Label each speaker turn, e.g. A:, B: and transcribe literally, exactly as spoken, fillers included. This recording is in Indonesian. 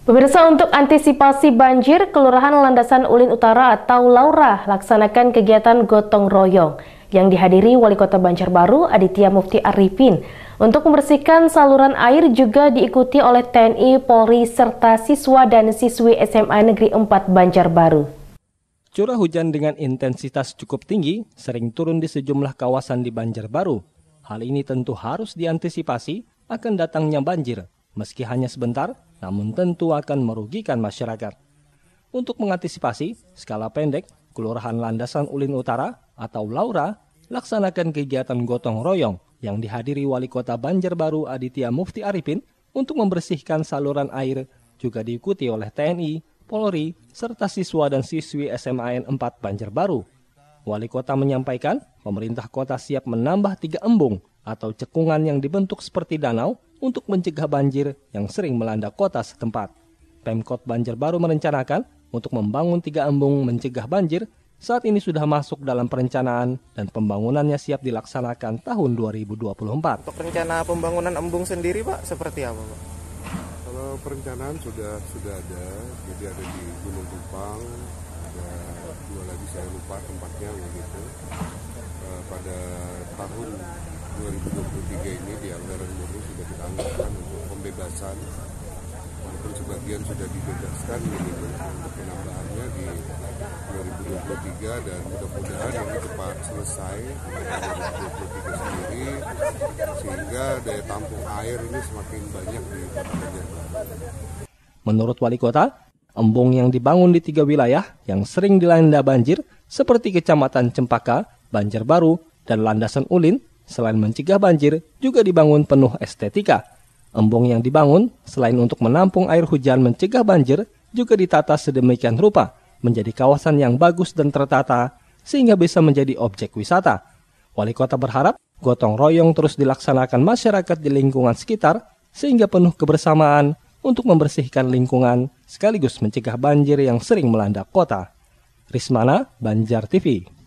A: Pemirsa, untuk antisipasi banjir, Kelurahan Landasan Ulin Utara atau Laura laksanakan kegiatan gotong royong yang dihadiri Wali Kota Banjarbaru Aditya Mufti Arifin. Untuk membersihkan saluran air juga diikuti oleh T N I, Polri, serta siswa dan siswi S M A Negeri empat Banjarbaru.
B: Curah hujan dengan intensitas cukup tinggi sering turun di sejumlah kawasan di Banjarbaru. Hal ini tentu harus diantisipasi akan datangnya banjir. Meski hanya sebentar, namun tentu akan merugikan masyarakat. Untuk mengantisipasi skala pendek, Kelurahan Landasan Ulin Utara atau Laura laksanakan kegiatan gotong royong yang dihadiri Wali Kota Banjarbaru Aditya Mufti Arifin untuk membersihkan saluran air, juga diikuti oleh T N I, Polri, serta siswa dan siswi S M A N empat Banjarbaru. Wali Kota menyampaikan, pemerintah kota siap menambah tiga embung atau cekungan yang dibentuk seperti danau untuk mencegah banjir yang sering melanda kota setempat. Pemkot Banjarbaru merencanakan untuk membangun tiga embung mencegah banjir. Saat ini sudah masuk dalam perencanaan dan pembangunannya siap dilaksanakan tahun dua ribu dua puluh empat.
C: Untuk rencana pembangunan embung sendiri, Pak, seperti apa, Pak?
D: Kalau perencanaan sudah sudah ada, jadi ada di Gunung Tumpang, ada dua lagi saya lupa tempatnya begitu. Uh, pada tahun dua ribu dua puluh tiga ini di anggaran murni sudah kita anggarkan untuk pembebasan, walaupun sebagian sudah dibebaskan begitu untuk penambahannya di dua ribu dua puluh tiga, dan mudah-mudahan ini cepat selesai dua ribu dua puluh tiga sendiri sehingga daya tampung air ini semakin banyak di Kota Banjarbaru.
B: Menurut Wali Kota, embung yang dibangun di tiga wilayah yang sering dilanda banjir seperti Kecamatan Cempaka, Banjarbaru, dan Landasan Ulin, selain mencegah banjir, juga dibangun penuh estetika. Embung yang dibangun, selain untuk menampung air hujan mencegah banjir, juga ditata sedemikian rupa, menjadi kawasan yang bagus dan tertata, sehingga bisa menjadi objek wisata. Wali Kota berharap, gotong royong terus dilaksanakan masyarakat di lingkungan sekitar, sehingga penuh kebersamaan untuk membersihkan lingkungan, sekaligus mencegah banjir yang sering melanda kota. Rismana, Banjar T V.